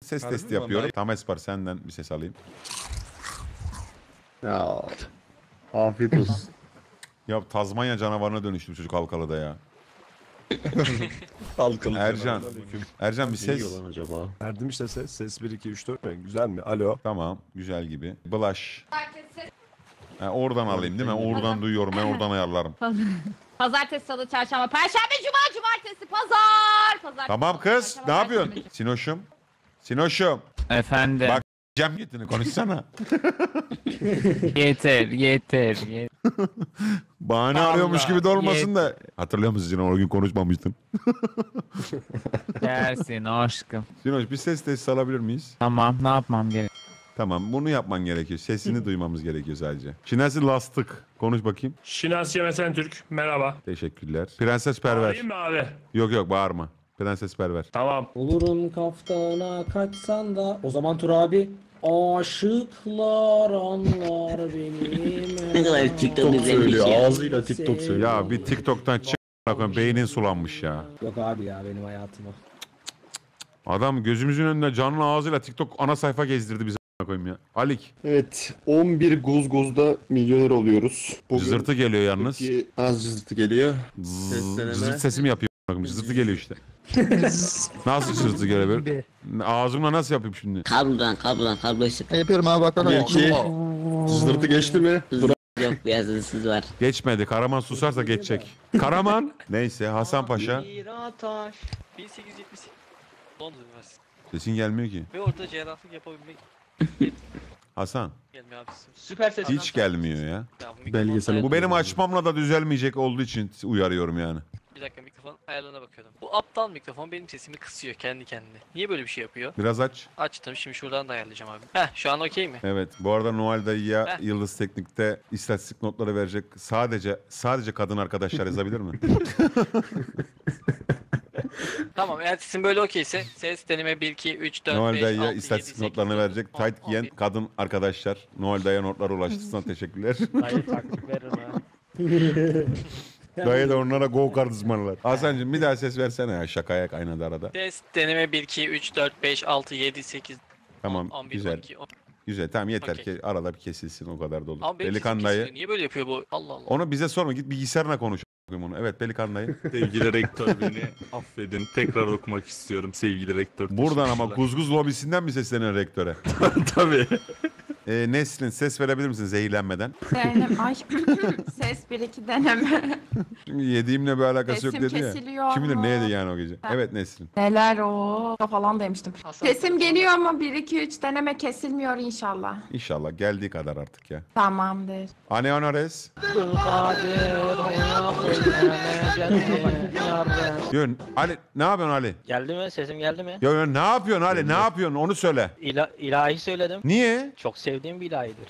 Ses Harbi testi mi? yapıyorum. Tam Espar senden bir ses alayım. Ya afiyet olsun. Ya Tazmanya canavarına dönüştü bu çocuk Halkalı'da ya. Halkalı. Ercan. Ercan bir Ne ses. yiyor lan acaba? Verdim işte ses. Ses 1, 2, 3, 4 mi? Güzel mi? Alo. Tamam güzel gibi. Blush. Ha, oradan alayım değil mi? Oradan duyuyorum. Ben oradan ayarlarım. Pazartesi, salı, çarşamba, perşembe, cuma, cumartesi, pazar. Tamam kız. Ne yapıyorsun? Sinoş'um. Sinoş'um. Efendim. Bak Cem yetini konuşsana. Yeter. Bahane Allah, arıyormuş gibi de olmasın da. Hatırlıyor musun Sinoş? O gün konuşmamıştın. Gelsin aşkım. Sinoş bir ses testi alabilir miyiz? Tamam, ne yapmam gerek? Tamam bunu yapman gerekiyor. Sesini duymamız gerekiyor sadece. Şinasi Lastık. Konuş bakayım. Şinasi Yemesen Türk. Merhaba. Teşekkürler. Prenses Perver. Arayayım mı abi? Yok bağırma. Prenses Perver. Tamam. Olurum kaftana kaçsan da. O zaman Tur abi. Aşıklar anlar benim. Ne kadar TikTok TikTok izlemiş söylüyor. ya. Ağzıyla TikTok söylüyor. Ya bir TikTok'tan çık. Beynin sulanmış ya. Yok abi ya benim hayatım o. Adam gözümüzün önünde canlı ağzıyla TikTok ana sayfa gezdirdi bize koyayım ya. Alik. Evet 11 guzguzda milyoner oluyoruz. Bugün Cızırtı geliyor yalnız. Türkiye az cızırtı geliyor. Cızırt sesi mi yapıyor? Cızırtı geliyor işte. Nasıl cızırtı geliyor böyle? Ağzımla nasıl yapayım şimdi? Kablo işte. Yapıyorum abi bakalım. 2 cızırtı geçti mi? Yok biraz hızsız var. Geçmedi. Karaman susarsa geçecek. Karaman. Neyse Hasan Paşa. Ataş 1878 Londra Üniversitesi Sesin gelmiyor ki. ve orada cerrahlık yapabilmek Hasan. gelmiyor abi. Süper ses. Hiç gelmiyor ya. Ya, bu mikrofon Belgesel ayarı- Bu benim açmamla da düzelmeyecek olduğu için uyarıyorum yani. Bir dakika mikrofon ayarlarına bakıyordum. Bu aptal mikrofon benim sesimi kısıyor kendi kendine. Niye böyle bir şey yapıyor? Biraz aç. Açtım şimdi şuradan da ayarlayacağım abi. Heh şu an okey mi? Evet. Bu arada Noel Dayı'ya Heh. Yıldız Teknik'te istatistik notları verecek sadece kadın arkadaşlar yazabilir mi? Tamam eğer sesim böyle okeyse ses deneme 1, 2, 3, 4, 5, 6, Noel 7, Dayı'ya 8, istatistik 9, notlarını 10, verecek 10, tight giyen 11. kadın arkadaşlar. Noel Dayı'ya notlar ulaştırsına teşekkürler. Dayı taktik veririm ha. Dayı da onlara go kart ısmarlar. Hasan'cığım bir daha ses versene ya, şakaya kaynadı arada. Ses deneme 1, 2, 3, 4, 5, 6, 7, 8, Tamam 11, güzel. 12, 10. Güzel tamam yeter Okey. ki arada bir kesilsin, o kadar da olur. Ama benim Pelikan sesim Dayı. kesiliyor. Niye böyle yapıyor bu? Allah Allah. Onu bize sorma, git bilgisayarına konuş onu. Evet Pelikan Dayı. Sevgili rektör beni affedin. Tekrar okumak istiyorum sevgili rektör. Buradan ama Teşekkürler. Guzguz lobisinden mi sesleniyor rektöre? Tabii. Neslin ses verebilir misin zehirlenmeden? Zeynep ay ses 1-2 deneme. Çünkü yediğimle bir alakası yok Sesim dedi ya. kesiliyor Kim bilir mu? ne yedi yani o gece. Evet Neslin. Neler o falan demiştim. Sesim geliyor ama 1-2-3 deneme kesilmiyor inşallah. İnşallah geldiği kadar artık ya. Tamamdır. Ane honores. Yön Ali ne yapıyorsun Ali? Geldi mi? Sesim geldi mi? Yo ne yapıyorsun Ali? Ne yapıyorsun? Onu söyle. İlahi söyledim. Niye? Çok sevdiğim bir ilahidir.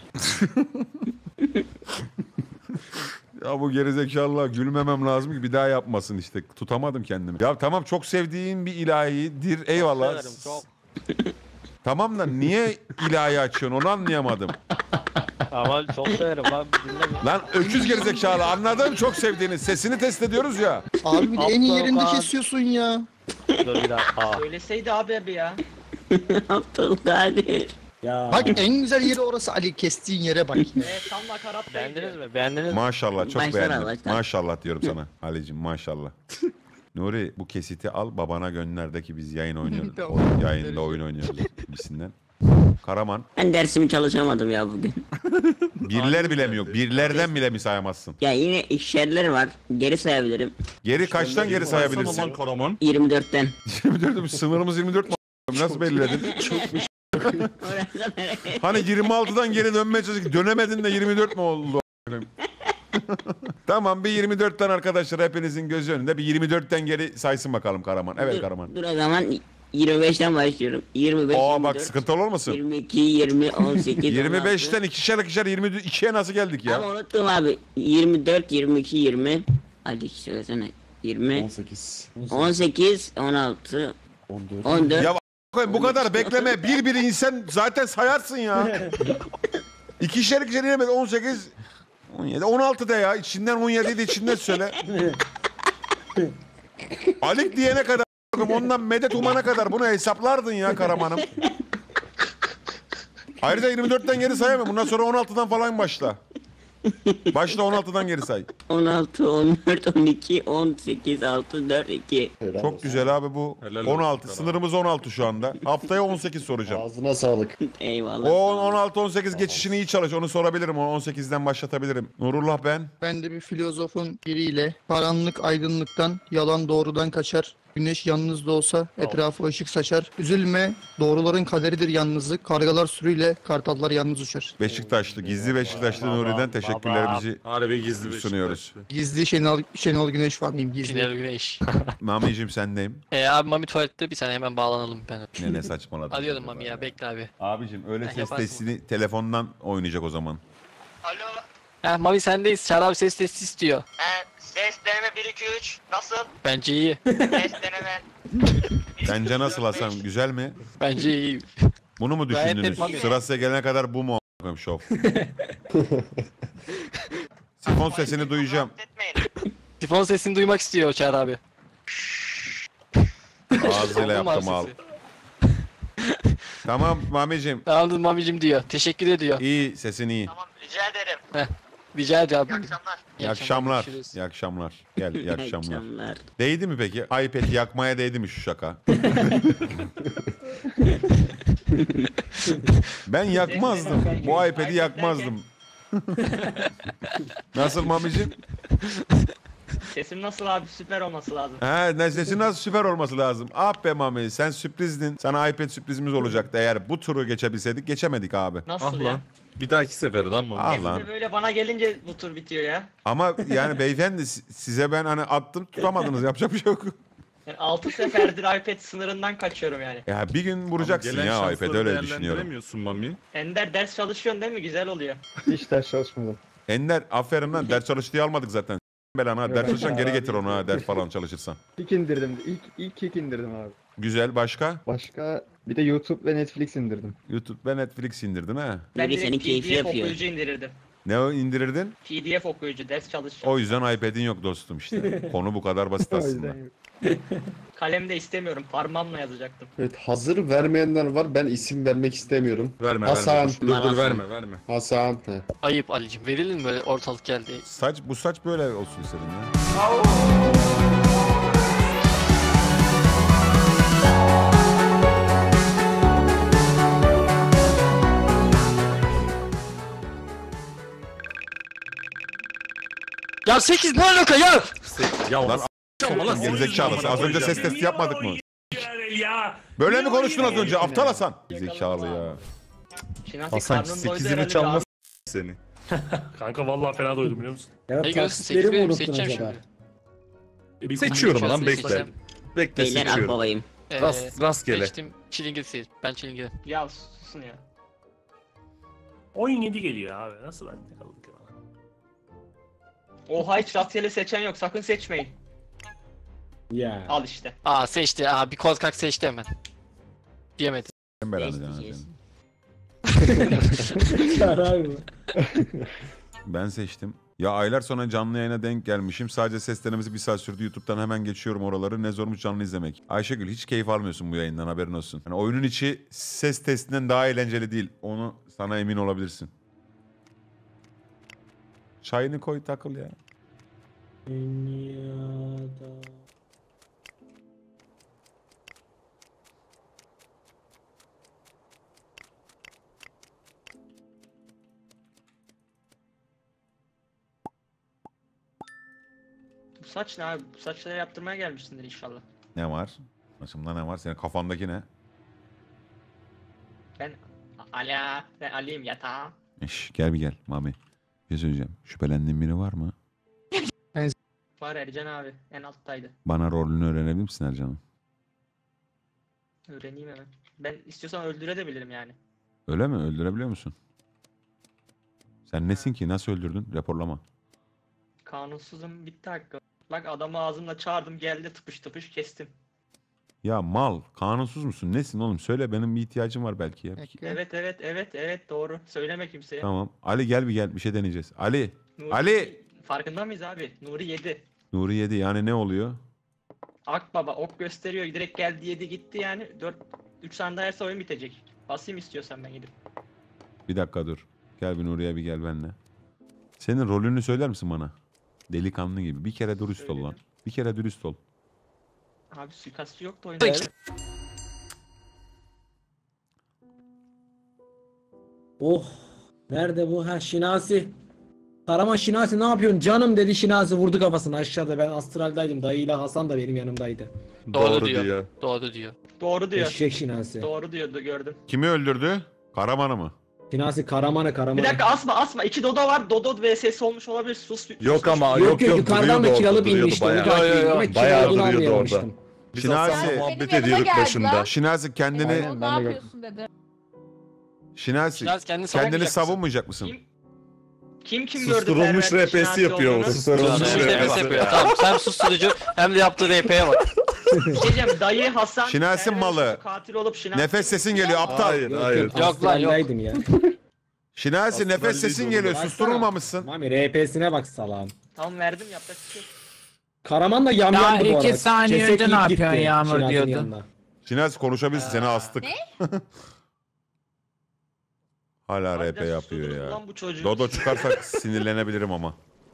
Ya bu gerizekalılar gülmemem lazım ki bir daha yapmasın işte. Tutamadım kendimi. Ya tamam çok sevdiğin bir ilahidir. Eyvallah. Severim, çok. Tamam da niye ilahi açıyorsun onu anlayamadım. Ama çok severim abi dinle. Lan öküz gerizekalı anladım çok sevdiğini. Sesini test ediyoruz ya. Abi bir de en iyi yerinde Aptal kesiyorsun ya. Dur bir dakika. Söyleseydi abi ya. Aptal hadi. Ya. Bak en güzel yeri orası Ali, kestiğin yere bak. Tam nakarat. Beğendiniz mi? Beğendiniz mi? Maşallah çok Maşallah, beğendim. maşallah. Maşallah diyorum sana Ali'cim maşallah. Nuri bu kesiti al babana gönder ki biz yayın oynuyoruz. Yayında oyun oynuyoruz gibisinden. Karaman. Ben dersimi çalışamadım ya bugün. Birler bile mi yok? Birlerden bile mi sayamazsın? Ya yine işyerler var. Geri sayabilirim. Geri kaçtan geri sayabilirsin? Karaman. 24'ten. 24 sınırımız 24 mi? Nasıl belirledin? Hani 26'dan geri dönmeye çalıştık. Dönemedin de 24 mi oldu? Tamam bir 24'ten arkadaşlar hepinizin gözü önünde bir 24'ten geri saysın bakalım Karaman. Evet Karaman. Dur o zaman 25'ten başlıyorum. 25, Aa 24, bak sıkıntılı olmasın? 22, 20, 18, 25'ten ikişer 22'ye nasıl geldik ya? Ama unuttum abi. 24, 22, 20. Hadi söylesene. 20, 18. 18, 16, 14. 14. Ya koyayım bu kadar bekleme. Bir insan zaten sayarsın ya. İkişer 20, 18, 17, 16 de ya. İçinden 17 de içinden söyle. Alik diyene kadar koyayım. Ondan medet umana kadar bunu hesaplardın ya Karaman'ım. Ayrıca 24'ten geri sayamam. Bundan sonra 16'dan falan başla. Başla 16'dan geri say. 16, 14, 12, 18, 6, 4, 2. Helal Çok olsun. güzel abi bu. Helal 16. olsun. Sınırımız 16 şu anda. Haftaya 18 soracağım. Ağzına sağlık. Eyvallah. O 16-18 geçişini iyi çalış. Onu sorabilirim. Onu 18'den başlatabilirim. Nurullah ben. Ben de bir filozofun biriyle karanlık aydınlıktan, yalan doğrudan kaçar. Güneş yalnız da olsa etrafı ışık saçar. Üzülme, doğruların kaderidir yalnızlık. Kargalar sürüyle, kartallar yalnız uçar. Beşiktaşlı. Gizli Beşiktaşlı Nuri'den teşekkürlerimizi Harbi gizli sunuyoruz. Gizli Şenol Güneş var mıyım? Gizli. Pinel Güneş. Mami'cim sendeyim. Abi Mami tuvalette bir saniye hemen bağlanalım ben. Ne saçmaladın. Arıyorum Mami ya bekle abi. Abicim öyle Ha, ses yaparsın. testini telefondan oynayacak o zaman. Alo. Heh Mami sendeyiz. Çağrı abi ses testi istiyor. Ses deneme 1 2 3 nasıl? Bence iyi. Ses deneme. Sence nasıl Hasan? Güzel mi? Bence iyi. Bunu mu Gayet net düşündünüz? Mami. Sıra size gelene kadar bu mu a**ım şov? Sifon sesini duyacağım. Etmeyin. Sifon sesini duymak istiyor Çağrı abi. Ağzıyla Aldın mı abi yaptım al. sesi? Tamam Mami'cim. Tamamdır Mami'cim diyor. Teşekkür ediyor. İyi sesin iyi. Tamam rica ederim. Rica ederim abi. İyi akşamlar. İyi akşamlar. görüşürüz. İyi akşamlar. Gel iyi akşamlar. Akşamlar. Değdi mi peki? iPad yakmaya değdi mi şu şaka? Ben yakmazdım. Bu iPad'i yakmazdım. Nasıl Mami'cim? Sesim nasıl abi? Süper olması lazım. He, sesi nasıl süper olması lazım. Ah be Mami sen sürprizdin. Sana iPad sürprizimiz olacaktı. Eğer bu turu geçebilseydik geçemedik abi. Nasıl Ah lan. Bir dahaki sefere lan Mami. Ah lan. böyle bana gelince bu tur bitiyor ya. Ama yani beyefendi size ben hani attım tutamadınız. Yapacak bir şey yok. Yani 6 seferdir iPad sınırından kaçıyorum yani. Ya bir gün vuracaksın Gelen ya şansları iPad öyle düşünüyorum. değerlendiremiyorsun Mami. Ender ders çalışıyorsun değil mi? Güzel oluyor. Hiç ders çalışmadım. Ender aferin lan ders çalış diye almadık zaten. Belan ha ders çalışırsan geri getir onu ha ders falan çalışırsan. İlk indirdim. İlk indirdim abi. Güzel başka? Başka bir de YouTube ve Netflix indirdim. YouTube ve Netflix indirdin ha. Nuri direkt senin keyfi PDF yapıyor. okuyucu indirirdim. Ne o indirirdin? PDF okuyucu ders çalışacağım. O yüzden iPad'in yok dostum işte. Konu bu kadar basit aslında. Kalem de istemiyorum. Parmağımla yazacaktım. Evet, hazır vermeyenler var. Ben isim vermek istemiyorum. Verme Hasan. verme. Dur verme. Hasan. He. Ayıp Ali'cim. Verilir mi böyle ortalık geldi? Bu saç böyle olsun istedim ya. Ya 8 ne alaka ya? Ya Lan Allah gerizekalısı. Az önce ses testi yapmadık mı? Ya. Böyle mi konuştun az önce? Aptal Hasan. Zekalı ya. Şinasi Hasan karnın doydu 8'ini herhalde çalmaz seni. Kanka vallahi fena doydum biliyor musun? Ya Ne görsün 8 taksitleri mi benim unuttun seçeceğim acaba? şimdi. Seçiyorum lan bekle. Seçeceğim. Bekle Beyler seçiyorum. akbabayım. Rastgele. Seçtim. Çilingir seç. Ben çilingir. Ya susun ya. 17 geliyor abi. Nasıl ben de kaldık ya? Oha hiç rastgele seçen yok. Sakın seçmeyin. Ya. Al işte. Aa seçti. Aa bir korkak seçti hemen. Diyemedi. Ben belanı Bekleyeceğiz. Abi. Ben seçtim. Ya aylar sonra canlı yayına denk gelmişim. Sadece ses denemesi 1 saat sürdü. YouTube'dan hemen geçiyorum oraları. Ne zormuş canlı izlemek. Ayşegül hiç keyif almıyorsun bu yayından haberin olsun. Yani oyunun içi ses testinden daha eğlenceli değil. Onu sana emin olabilirsin. Çayını koy takıl ya. Dünyada. Bu saç ne abi? Bu saçları yaptırmaya gelmişsindir inşallah. Ne var? Başımda ne var? Senin kafandaki ne? Ben Ali'yim yatağım. Gel bir gel Mami. Bir şey söyleyeceğim. Şüphelendiğin biri var mı? Var Ercan abi. En alttaydı. Bana rolünü öğrenebilir misin Ercan'ım? Öğreneyim hemen. Ben istiyorsan öldürebilirim yani. Öyle mi? Öldürebiliyor musun? Sen nesin ki? Nasıl öldürdün? Raporlama. Kanunsuzum bitti hakkı. Bak adamı ağzımla çağırdım geldi tıpış tıpış kestim. Ya mal. Kanunsuz musun? Nesin oğlum? Söyle benim bir ihtiyacım var belki ya. Evet doğru. Söyleme kimseye. Tamam. Ali gel bir gel. Bir şey deneyeceğiz. Ali. Nuri, Ali! Farkında mıyız abi? Nuri yedi. Nuri 7 yani ne oluyor? Akbaba ok gösteriyor. Direkt geldi yedi gitti yani. 3 saniye daha oyun bitecek. Basayım istiyorsan ben gidip. Bir dakika dur. Gel bir Nuriye bir gel benimle. Senin rolünü söyler misin bana? Delikanlı gibi. Bir kere dürüst ol lan. Bir kere dürüst ol. Abi suikastçı yoktu oyunda. Oh. Nerede bu? Ha Şinasi. Karaman Şinasi ne yapıyorsun? Canım dedi Şinasi vurdu kafasını aşağıda. Ben astraldaydım. Dayıyla Hasan da benim yanımdaydı. Doğru diyor. Doğru diyor. Doğru diyor. Eşek Şinasi. Doğru diyordu gördüm. Kimi öldürdü? Karaman'ı mı? Şinasi Karaman'ı. Bir dakika asma. 2 Dodo var. Dodo vs olmuş olabilir. Sus. Yok ama Yok yukarıdan da kiralıp inmişti. Onu takip ettim ve Bayağı kiraladığını duruyordu orada. anlayamamıştım. Biz Şinasi. aslında Benim muhabbet yanıma ediyorduk geldi başında. lan. Şinasi kendini... Ne yapıyorsun dedi. Şinasi Biraz kendini kendini savunmayacak mısın? savunmayacak mısın? Kim gördü? Susturulmuş Perver'de RP'si Şinasi yapıyor. olduğunu? Susturulmuş Susturulmuş RP'si yapıyor. Tamam hem susturucu hem de yaptığı RP'ye bak. Bir şey diyeceğim. Dayı Hasan. Şinasi Perver'in malı. Katil olup Şinasi. Nefes sesin geliyor aptal. Hayır hayır. Yok lan, yok. Astraldaydım ya. Şinasi Aslında nefes sesin değil geliyor. oğlum. Susturulmamışsın. Mami RP'sine bak salağım. Tamam verdim yapacak bir şey yok. Karaman da Daha yamyamdı bu arada. 2 saniye Ceset önce ilk ne gitti yapıyorsun Yağmur Şinasi'nin diyordun. yanına. Şinasi konuşabilirsin seni astık. Hala Harbiden RP yapıyor susturdunuz ya. lan bu çocuğu. Dodo çıkarsak sinirlenebilirim ama.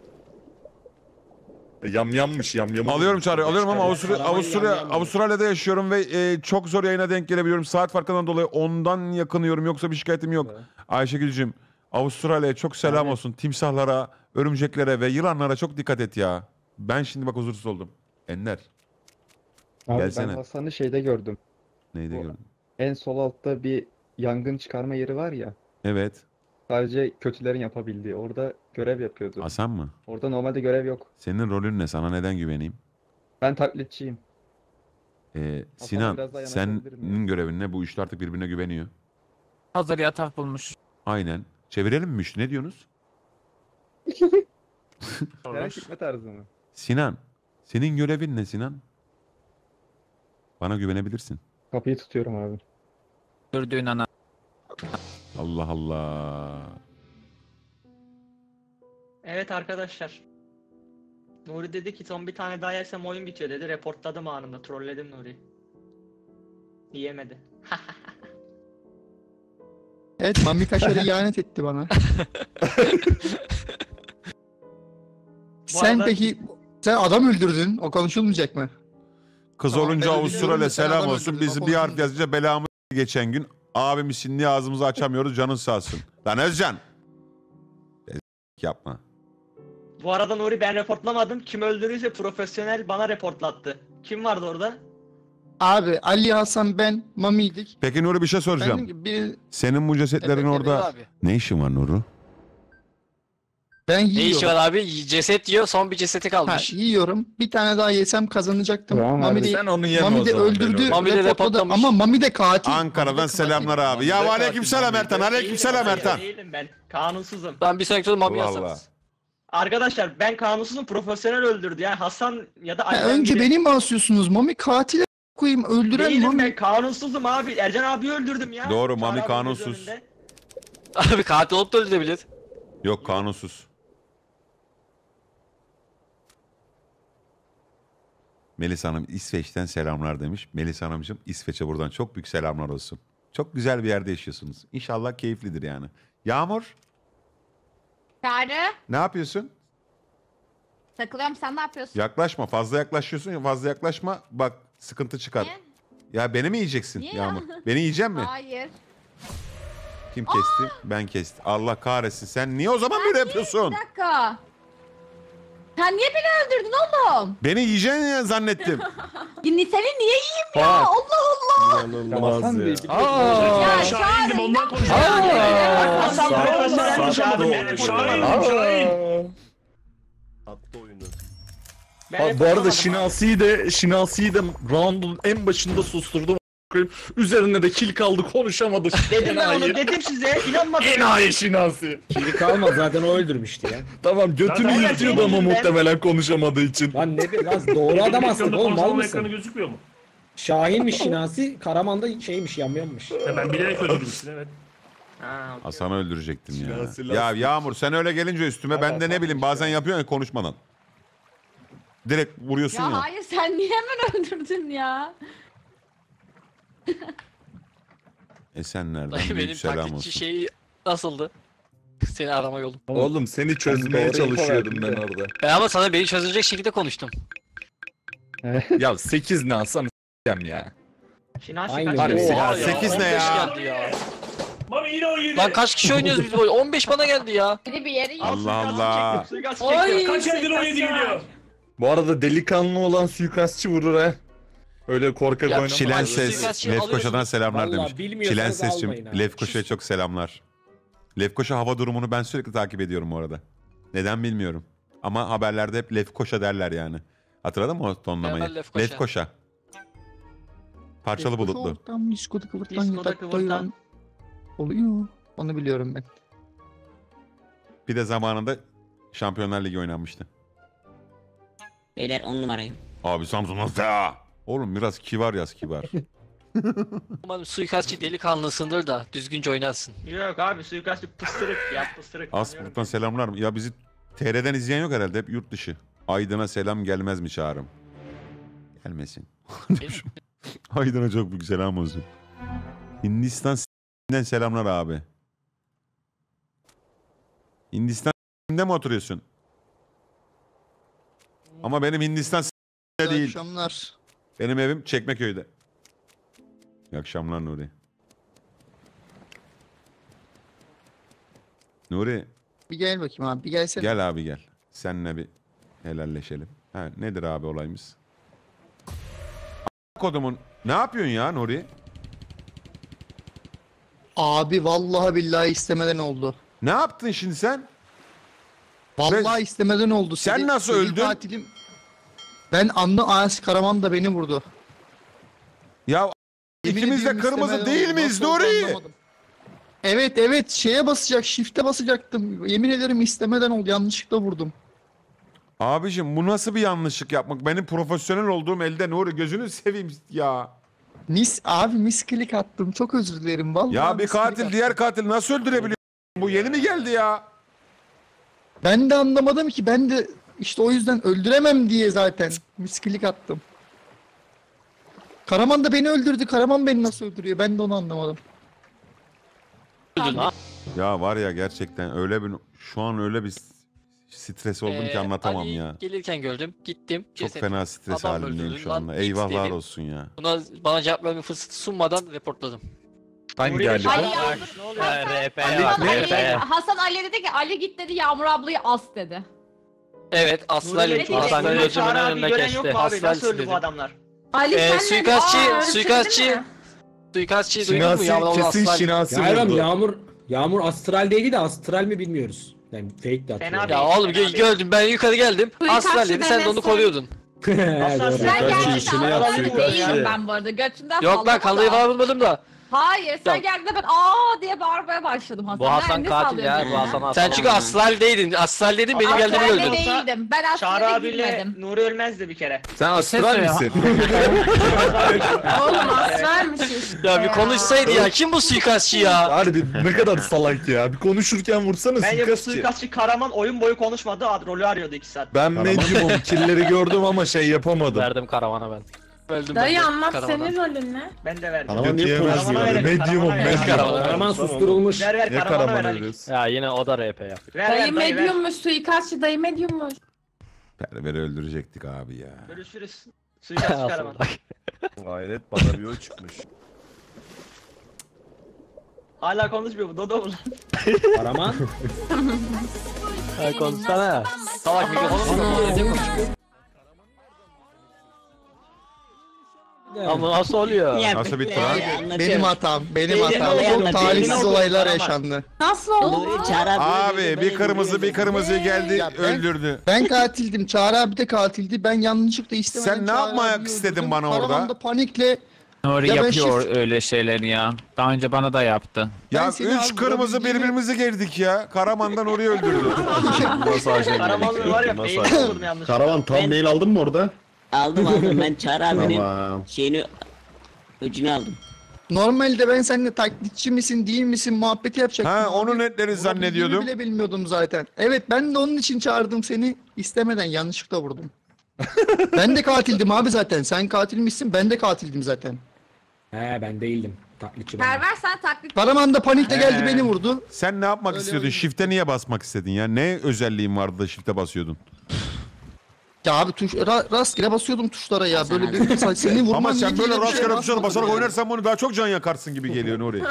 Yamyammış yamyam. Alıyorum çağrı alıyorum ama Karaman Avustralya'da yaşıyorum ve çok zor yayına denk gelebiliyorum. Saat farkından dolayı ondan yakınıyorum yoksa bir şikayetim yok. Ayşegül'cüm Avustralya'ya çok selam olsun. Timsahlara, örümceklere ve yılanlara çok dikkat et ya. Ben şimdi bak huzursuz oldum. Enler. Abi Gelsene. ben Hasan'ı şeyde gördüm. Neydi Bu- gördün? En sol altta bir yangın çıkarma yeri var ya. Evet. Sadece kötülerin yapabildiği. Orada görev yapıyordu. Hasan mı? Orada normalde görev yok. Senin rolün ne? Sana neden güveneyim? Ben taklitçiyim. Sinan, biraz daha yanaşabilir senin miyim? görevin ne? Bu üçlü artık birbirine güveniyor. Hazır yatak bulmuş. Aynen. Çevirelim mi üçlü? Ne diyorsunuz? Merak etme tarzı mı? Sinan, senin görevin ne Sinan? Bana güvenebilirsin. Kapıyı tutuyorum abi. Gördüğün ana. Allah Allah. Evet arkadaşlar. Nuri dedi ki son bir tane daha yersem oyun bitiyor dedi. Reportladım anında. Trolledim Nuri'yi. Yiyemedi. Evet Mami Kaşar'ı ihanet etti bana. Sen arada- peki sen adam öldürdün. O konuşulmayacak mı? Kız Tamam, olunca ben Avustralya biliyorum, sen selam adam olsun. öldürdün, Biz o bir harf konuşulmayacak. yazınca belamı geçen gün. Abimiz şimdi ağzımızı açamıyoruz. Canın sağ olsun. Lan Özcan. Yapma. Bu arada Nuri ben reportlamadım. Kim öldürürse profesyonel bana reportlattı. Kim vardı orada? Abi Ali Hasan ben Mami'ydik. Peki Nuri bir şey Ben dedim soracağım. ki bir, Senin bu cesetlerin Evet, orada Abi. ne işin var Nuri? ben Ne işi yiyorum. var abi? Ceset yiyor. Son bir ceseti Ha, kalmış. yiyorum. Bir tane daha yesem kazanacaktım. Tamam Mami abi. de, Sen onu yeme Mami o de zaman. öldürdü, beni. Mami de reportladı reportlamış. ama Mami de katil. Ankara'dan Mami de selamlar katil. abi. Ya Mami de aleykümselam katil, Ertan. Mami de. Aleykümselam Ertan. Değilim ben. Kanunsuzum. Ben bir sonraki turda Mami Allah Allah. yazsanız. Arkadaşlar ben kanunsuzum, profesyonel öldürdü. Yani Hasan ya da Ha, Ali'den önce biri. beni mi asıyorsunuz? Mami katile koyayım öldüren Değilim Mami. ben kanunsuzum abi. Ercan abi öldürdüm ya. Doğru, Mami Çağrı abinin kanunsuz. önünde. Abi katil olup da öldürebilir. Yok kanunsuz. Melis Hanım İsveç'ten selamlar demiş. Melis Hanımcığım İsveç'e buradan çok büyük selamlar olsun. Çok güzel bir yerde yaşıyorsunuz. İnşallah keyiflidir yani. Yağmur Çağrı. ne yapıyorsun? Takılıyorum sen ne yapıyorsun? Yaklaşma, fazla yaklaşıyorsun. Fazla yaklaşma, bak sıkıntı çıkar. Niye? Ya beni mi yiyeceksin Niye Yağmur? Beni yiyecek mi? Hayır. Kim kesti? Ben kestim. Allah kahretsin. Sen niye o zaman böyle yapıyorsun? Bir dakika. Sen niye beni öldürdün oğlum? Beni yiyeceğini zannettim. Seni niye yiyeyim ya? Allah Allah. İnanılmaz Hasan ya. Bey, Ya Şahin'dim ondan Bak konuşuyorum. Hasan profesyonelmiş Sağ- abi. Ben reportlamadım. Şahin. Attı oyunu. Ben Bu arada reportlamadım Şinasi'yi de round'un en başında susturdum. Üzerine de kill kaldı konuşamadı. abi. Dedim ben onu dedim size. İnanmadınız. Enayi Şinasi. Kili kalmaz zaten o öldürmüştü ya. Tamam götünü Zaten yırtıyordu ama ben- muhtemelen konuşamadığı için. Lan ne be lan doğru adam astık oğlum mal Konuşmanın ekranı mısın? gözükmüyor mu? Şahin'miş Şinasi, Karaman'da şeymiş yamyammış. Ben bilerek öldürmüşsün evet. Ha, okey. Hasan'ı öldürecektim ya. Silahsı Ya lastik. Yağmur sen öyle gelince üstüme ben de ne bileyim bazen yapıyorsun ya konuşmadan. Direkt vuruyorsun ya. Ya hayır sen niye hemen öldürdün ya? Esenler'den Dayı büyük benim selam taklitçi olsun. şeyi nasıldı? Seni arama yolum. Oğlum seni çözmeye doğru çalışıyordum info ben verdin orada. Ama sana beni çözecek şekilde konuştum. Ya 8 ne alsam s**eceğim ya. Şinasi Aynen. kaç Harbi kere- ya, Oha 8 ne 15 ya? geldi ya. Mami yine o yedi. Lan kaç kişi oynuyoruz biz bu oyunu? 15 bana geldi ya. Biri bir yere Al, Allah suikastçı Allah. çektim, suikastçı Oy. çektim. Kaç eldir o yedi gidiyor. Bu arada delikanlı olan suikastçı vurur ha. Öyle korkak Ya, oynama. Çilen Ay, ses suikastçıyı Lefkoşa'dan alıyorsunuz. selamlar Vallahi demiş. bilmiyorsanız Çilen sesçim almayın abi. Lefkoşa'ya çok selamlar. Lefkoşa hava durumunu ben sürekli takip ediyorum bu arada. Neden bilmiyorum. Ama haberlerde hep Lefkoşa derler yani. Hatırladın mı o tonlamayı? Hemen Lefkoşa. Lefkoşa. Parçalı bulutlu. Ortam diskoda kıvırtlan Diskoda yatak kıvırtlan. doyuran. Oluyor. Onu biliyorum ben. Bir de zamanında Şampiyonlar Ligi oynanmıştı. Beyler 10 numarayım. Abi Samsun'un ya. Oğlum biraz kibar yaz kibar. Umarım suikastçı delikanlısındır da düzgünce oynarsın. Yok abi suikastçı pıstırık ya pıstırık. Asburg'dan selamlar mı? Ya bizi TR'den izleyen yok herhalde, hep yurt dışı. Aydın'a selam gelmez mi çağrım? Gelmesin. Aydın'a çok büyük selam olsun. Hindistan'dan selamlar abi. Hindistan'da mı oturuyorsun? Ama benim Hindistan İyi değil. akşamlar. Benim evim Çekmeköy'de. İyi akşamlar Nuri. Nuri Bir gel bakayım abi. Bir gelsene. gel abi gel. Seninle bir helalleşelim. Ha, nedir abi olayımız? Kodumun ne yapıyorsun ya Nuri? Abi vallahi billahi istemeden oldu. Ne yaptın şimdi sen? Vallahi istemeden oldu. Sen nasıl öldün? Katilim... Ben Anlı Ayas Karaman da beni vurdu. Ya Yemin ikimiz de ediyorum kırmızı istemeden değil oldu. miyiz Nasıl oldu Nuri? anlamadım. Evet şeye basacak, shift'e basacaktım. Yemin ederim istemeden oldu. Yanlışlıkla vurdum. Abicim bu nasıl bir yanlışlık yapmak? Benim profesyonel olduğum elde Nuri, gözünü seveyim ya. Misklik attım. Çok özür dilerim vallahi. Ya bir misklik katil attım. diğer katil nasıl öldürebiliyor? Bu yeni mi geldi ya? Ben de anlamadım ki. Ben de işte o yüzden öldüremem diye zaten misklik attım. Karaman da beni öldürdü. Karaman beni nasıl öldürüyor? Ben de onu anlamadım. Öldün ha. Ya var ya gerçekten öyle bir şu an öyle bir stres oldum ki anlatamam Ali ya. gelirken gördüm. Gittim. Çok ceset- fena stres Adam halindeyim öldürdün şu lan, anda. git Eyvahlar dedim. olsun ya. Bana cevap verme fırsatı sunmadan reportladım. Ben Buraya geldim. Ay, çağır- ya. Ne oluyor? Hasan Ali dedi ki Ali git dedi Yağmur ablayı as dedi. Evet Aslan Nuri ile dedi ki, Aslan Nuri gözümün Çağrı abi önünde gören yok geçti. mu abi? Aslan Nasıl öldü bu dedim. adamlar? Ali sen suikastçı, Aa, suikastçı. öldürdün mü? Suikastçıyı duydun mu? Şinasi Yağmur kesin Aslan. Şinasi Yavrum vurdu. Yağmur astraldeydi de astral mi bilmiyoruz. Yani fake de Fena atıyor. Ya oğlum gördüm, ben yukarı geldim. Suikastçı Aslan dedi, sen de onu demesi. koruyordun. Aslan Doğru. sen Sen Suikastçı geldin işini de yap, Aslan suikastçı. değilim ben bu arada. Götünden Yok lan, sallama kalayı da. falan bulmadım da. Hayır sen Ya. geldin de ben aa diye bağırmaya başladım Hasan. Bu Hasan Ne katil ya. sallıyorsun Bu Hasan Hasan. Sen çünkü Aslan değildin. Aslan dedin, benim Aslan geldiğimi değil. öldürdün. Olsa değildim. Ben Çağrı aslında abiyle girmedim. Nuri ölmezdi bir kere. Sen astral Ses misin? Oğlum asrarmış işte. Ya bir konuşsaydı ya. Kim bu suikastçı ya? Harbi ne kadar salak ya. Bir konuşurken vursana Bence bu suikastçı. suikastçı Karaman oyun boyu konuşmadı. Rolü arıyordu 2 saat. Ben medyumum. Killeri gördüm ama şey yapamadım. Verdim karavana ben. Öldüm ben Dayı de, anlat karavana. senin rolün ne? Ben de verdim. Karaman niye Götüyemez konuşuyor? Karavana yani. verelim, Medyumum karavana verelim. medyum. Karaman susturulmuş. Ver Ne Karaman'a karaman ver Ali. ölüyoruz? Ya yine o da RP ya. Ver Dayı ver dayı ver. medyummuş, suikastçı dayı medyummuş. Perver'i öldürecektik abi ya. Görüşürüz. Suikastçı Karaman. Hayret bana bir o çıkmış. Hala konuşmuyor bu Dodo mu? Karaman. Ha, konuşsana ya. Salak mikrofonu mu? Ne konuşuyor? Ama nasıl oluyor? Ya, Nasıl bitti ya, lan? ya, anlatıyorum. Benim hatam. Benim Benim hatam. oldu, Çok benim talihsiz oldu. olaylar Karaman. yaşandı. Nasıl oldu? Nuri Çağrı abi Abi bir kırmızı geldi Ya ben- öldürdü. Ben katildim. Çağrı abi de katildi. Ben yanlışlıkla istemeden Sen ne Çağrı yapmak abiyi istedin öldürdüm. bana orada? Karaman da panikle Nuri Ya ben yapıyor öyle şeyleri ya. Daha önce bana da yaptı. Ben Ya seni 3 abi kırmızı vurabildiğimi- birbirimizi girdik ya. Karaman'dan oraya öldürdü. Karamanlı var ya beynini vurdum yanlış. Karavan tam mail aldın mı orada? aldım ben Çağrı abinin Tamam. şeyini öcünü aldım. Normalde ben seninle taklitçi misin değil misin muhabbeti yapacaktım. Ha abi. onu netleriz Vurabildiğimi zannediyordum. bile bilmiyordum zaten. Evet ben de onun için çağırdım seni. İstemeden yanlışlıkla vurdum. Ben de katildim abi zaten. Sen katilmişsin, ben de katildim zaten. He ben değildim. Taklitçi ben. Perver sen taklit. Karaman da panikle geldi beni vurdu. Sen ne yapmak Öyle istiyordun? öyle. Shift'e niye basmak istedin ya? Ne özelliğin vardı da shift'e basıyordun? Ya abi rastgele basıyordum tuşlara ya. Böyle bir seni vurman Ama sen böyle niyetiyle bir rastgele şey tuşlara basarak yani. oynarsan bunu daha çok can yakarsın gibi geliyor Nuri.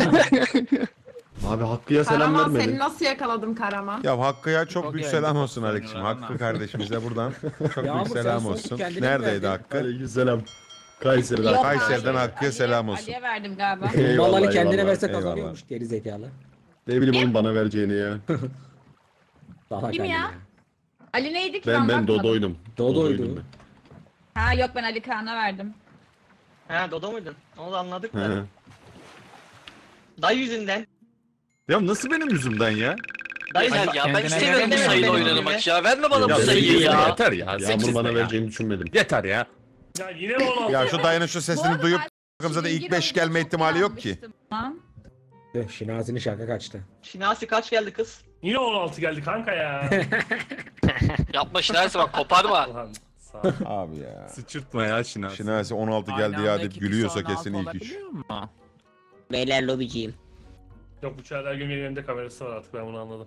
Abi Hakkı'ya selam Karaman seni vermedin. nasıl yakaladım Karaman? Ya Hakkı'ya çok büyük geldi, selam çok olsun Alex'im. söylüyorlar Hakkı kardeşimize buradan çok Yağmur, büyük sen selam son olsun. kendine mi Neredeydi verdin? Hakkı? Aleykümselam. Kayseri'den. Yok, Kayseri'den hayır. Hakkı'ya selam olsun. Ali'ye verdim galiba. Eyvallah, Vallahi kendine eyvallah. verse eyvallah. kazanıyormuş geri zekalı. Ne bileyim onun bana vereceğini ya. Daha Kim kendine. ya? Ali neydi ki Ben bakmadım. Dodo'ydum. Dodo'ydu. ben. Ha yok ben Ali Kaan'a verdim. He Dodo muydun? Onu da anladık Hı da. hı. Dayı yüzünden. Ya nasıl benim yüzümden ya? Dayı Yeter ya ben kendine istemiyorum bu veremem sayıyla benim oynamak ya. Verme bana bu Ya sayıyı ya. Yeter ya. Yağmur Sekiz bana ne ya? vereceğini düşünmedim. Yeter ya. Ya yine mi 16? Ya şu dayının şu Bu sesini arada duyup ben takımıza da ilk Çilingir 5 oyununu gelme çok ihtimali yok ki. beğenmiştim lan. Şinasi'nin şaka kaçtı. Şinasi kaç geldi kız? Yine 16 geldi kanka ya. Yapma Şinasi bak koparma. Ulan sağ ol. Abi ya. Sıçırtma ya Şinasi. Şinasi 16 geldi Aynı ya anda deyip iki kişi gülüyorsa 16 kesin ilk 3. olabiliyor mu? Beyler lobiciyim. Yok bu Çağlar Gömey'in önünde kamerası var artık ben bunu anladım.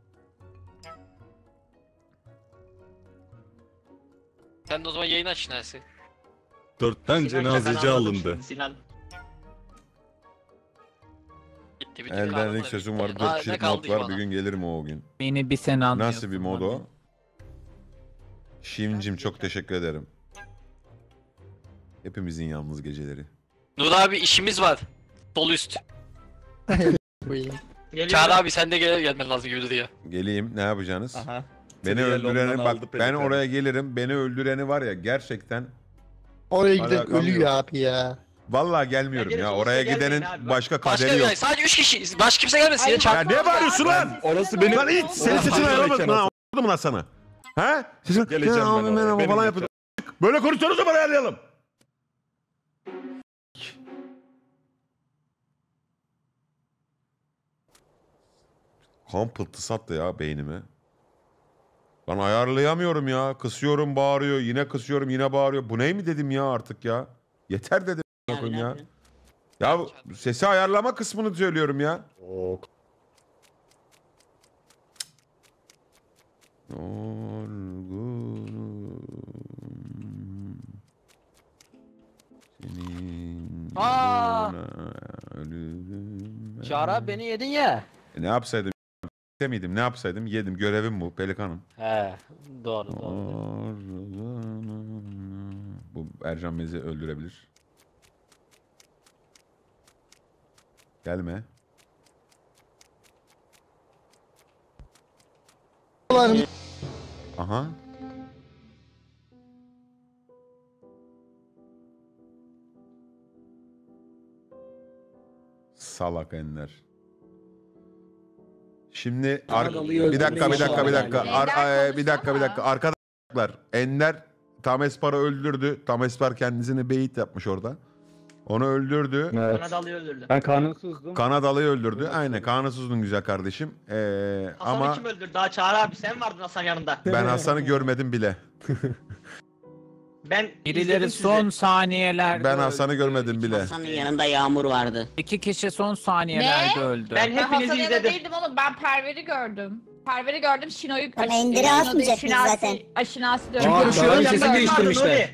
Sen de o zaman yayın aç Şinasi. 4'ten Sinan, ben cenazeci anladım alındı. şimdi, Sinan. Gitti bütün Elden kahramanlar ring sözüm bitti. var. Aa, 4 ne kişilik kaldı mod var. bana? Bir gün gelirim o gün. Beni bir sen anlıyorsun. Nasıl bir mod o? Şimcim çok teşekkür ederim. Hepimizin yalnız geceleri. Nur abi işimiz var. Sol üst. Geliyorum. Çağrı abi sen de gelmen lazım gibi duruyor. Geleyim ne yapacaksınız? Aha. Beni Trial öldüreni ondan bak aldı ben Pelikan. oraya gelirim. Beni öldüreni var ya gerçekten. Oraya giden Alakam ölüyor yok. abi ya. Vallahi gelmiyorum Ya ya. gelirse Oraya gelmeyin gidenin abi, bak. başka Başka kaderi yok. yani sadece 3 kişi. Başka kimse gelmesin ya. Ay, Çağrı. Ya ne bağırıyorsun lan? Orası benim... Lan hiç senin sesini Orası ayarlamadın benim lan. Anladın mı lan sana? He? Sesin Geleceğim ben abi oraya, merhaba benim falan yapacağım. yapıyordun. Böyle konuşuyoruz ama ayarlayalım. Kan pıltısı attı ya beynime. Ben ayarlayamıyorum ya. Kısıyorum bağırıyor. Yine kısıyorum yine bağırıyor. Bu ne mi dedim ya artık ya. Yeter dedim ya. Ya sesi ayarlama kısmını söylüyorum ya. Oo, Yorgunum. Senin Aa! uğruna ölürüm. Çağrı abi beni yedin ya. Ne yapsaydım? Miydim? Ne yapsaydım? Yedim. Görevim bu. Pelikanım. He doğru doğru. Bu Ercan Mez'i öldürebilir. Gelme. Aha. Salak Ender. Şimdi Kanadalıyı bir dakika bir dakika bir dakika. Ender Bir dakika bir konuşsana. dakika. Arkadaşlar Ender Tamespar'ı öldürdü. Tamespar kendisini beyit yapmış orada. Onu öldürdü. Kanadalı'yı öldürdü. Ben kanunsuzdum. Kanadalı'yı öldürdü. Aynen Kanunsuz'un güzel kardeşim. Hasan'ı Ama kim öldürdü? Daha Çağrı abi sen vardın Hasan yanında. ben Hasan'ı görmedim bile. Ben Birileri izledim sizi. son saniyelerde Ben Hasan'ı görmedim bile. Hasan'ın yanında Yağmur vardı. 2 kişi son saniyelerde öldü. Ben Ben hepinizi Hasan'ı izledim. değildim oğlum. Ben Perver'i gördüm. Perver'i gördüm. Şino'yu... Ama Ender'i asmayacaktınız zaten. Şinasi de Kim konuşuyor? Nuri, Sesini sen değiştirmişler. Nuri.